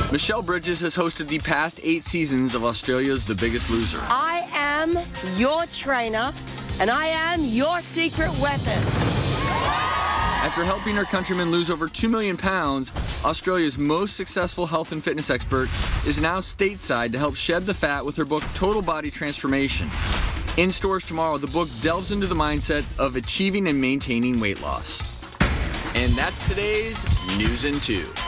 Michelle Bridges has hosted the past 8 seasons of Australia's The Biggest Loser. I am your trainer, and I am your secret weapon. After helping her countrymen lose over 2 million pounds, Australia's most successful health and fitness expert is now stateside to help shed the fat with her book Total Body Transformation. In stores tomorrow, the book delves into the mindset of achieving and maintaining weight loss. And that's today's News in 2.